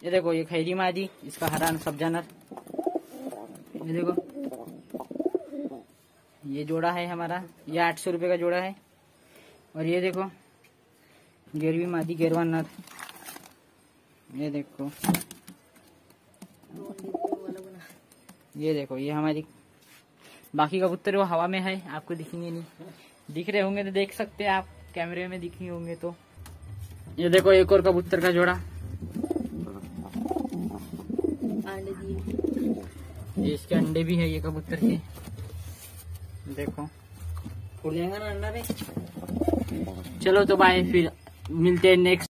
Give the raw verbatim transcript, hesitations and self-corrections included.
ये देखो ये खैरी मादी, इसका हरा सब्जा नर। ये देखो ये जोड़ा है हमारा, ये आठ सौ रुपये का जोड़ा है। और ये देखो गिरवी मादी गिरवा नर। ये देखो ये देखो ये हमारी बाकी कबूतर वो हवा में है, आपको दिखेंगे नहीं। दिख रहे होंगे तो देख सकते हैं आप, कैमरे में दिखे होंगे तो। ये देखो एक और कबूतर का जोड़ा, ये इसके अंडे भी है ये कबूतर के। देखो उड़ जाएगा ना अंडा में। चलो तो बाय, फिर मिलते हैं नेक्स्ट।